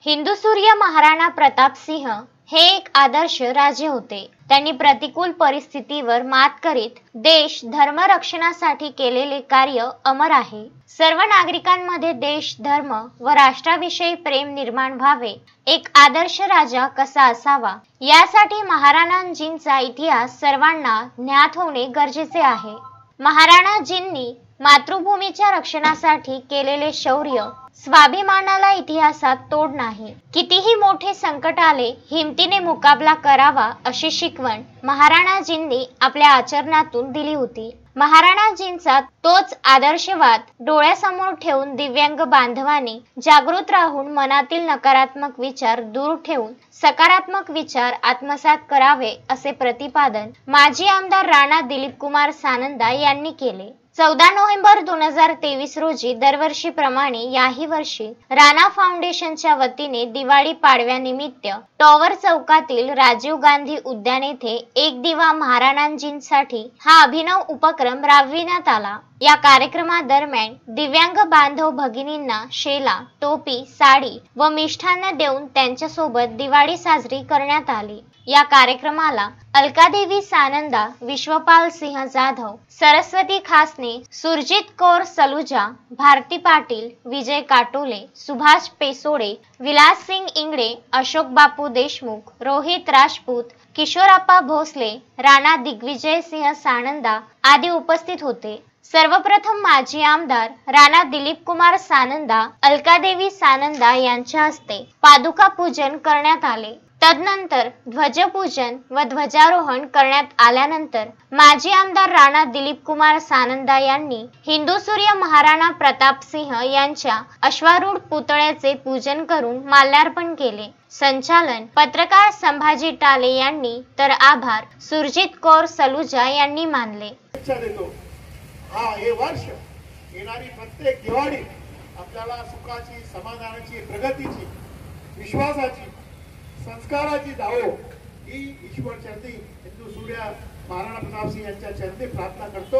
हिंदू सूर्य महाराणा प्रताप सिंह हे एक आदर्श राजे होते। त्यांनी प्रतिकूल परिस्थितीवर मात करीत देश धर्म रक्षणासाठी केलेले कार्य अमर आहे। सर्व नागरिकांमध्ये देश धर्म व राष्ट्राविषयी प्रेम निर्माण व्हावे, एक आदर्श राजा कसा असावा यासाठी महाराणांजींचा इतिहास सर्वांना ज्ञात होणे गरजेचे आहे। महाराणांजींनी मातृभूमीच्या रक्षणासाठी केलेले शौर्य स्वाभिमानाला इतिहासात तोड नाही। कितीही मोठे संकट आले हिमतीने मुकाबला करावा अशी शिकवण महाराणांजींनी आपल्या आचरणातून दिली होती। महाराणांजींचा तोच आदर्शवाद डोळ्यासमोर ठेवून दिव्यांग बांधवांनी जागृत राहून मनातील नकारात्मक विचार दूर ठेवून सकारात्मक विचार आत्मसात करावे असे प्रतिपादन माजी आमदार राणा दिलीप कुमार सानंदा यांनी केले। 14 नोव्हेंबर 2023 रोजी दरवर्षीप्रमाणे याही वर्षी राणा फाउंडेशनच्या वतीने दिवाळी पाडव्यानिमित्त टॉवर चौकातील राजीव गांधी उद्यान येथे एक दिवा महाराणांजींसाठी हा अभिनव उपक्रम राबविण्यात आला। या कार्यक्रमादरम्यान दिव्यांग बांधव भगिनींना शेला, टोपी, साडी व मिष्ठान्न देऊन त्यांच्यासोबत दिवाळी साजरी करण्यात आली। या कार्यक्रमाला अलकादेवी सानंदा, विश्वपाल सिंह जाधव, सरस्वती खासने, सुरजित कौर सलुजा, भारती पाटील, विजय काटोले, सुभाष पेसोडे, विलास सिंग इंगडे, अशोक बापू देशमुख, रोहित राजपूत, किशोरप्पा भोसले, राणा दिग्विजय सिंह सानंदा आदी उपस्थित होते। सर्वप्रथम माजी आमदार राणा दिलीप कुमार सानंदा, अलकादेवी सानंदा यांच्या हस्ते पादुका पूजन करण्यात आले। तदनंतर ध्वजपूजन व ध्वजारोहण करण्यात आल्यानंतर माजी आमदार राणा दिलीप कुमार सानंदा यांनी हिंदू सूर्य महाराणा प्रताप सिंह यांच्या अश्वारूढ पुतळ्याचे पूजन करून माल्यार्पण केले। संचालन पत्रकार संभाजी टाले यांनी तर आभार सुरजित कौर सलुजा यांनी मानले। हे वर्ष येणारी प्रत्येक दिवाळी आपल्याला सुखाची, समाधानाची, प्रगतीची, विश्वासाची, संस्काराची जावो ही ईश्वर चरणी हिंदू सूर्य महाराणा प्रताप सिंह यांच्या चरणी प्रार्थना करतो।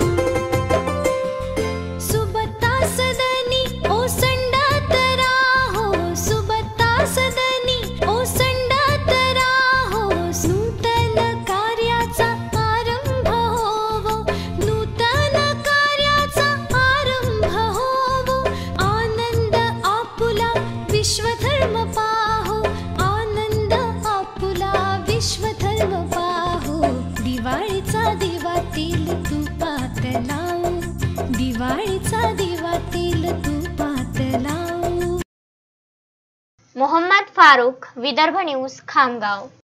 सुबत्ता सदनी ओसंडात राहो, सुबत्ता सदनी ओसंडात राहो, नूतन कार्याचा आरंभ होवो, नूतन कार्याचा आरंभ होवो, आनंद आपुला विश्वधर्म पाहो, आनंद आपुला विश्वधर्म पाहो, दिवाळीचा दिवा तेल तुपात लावू, दिवाळीचा दिवा तेल तुपात लावू। मोहम्मद फारूक, विदर्भ न्यूज, खामगाव।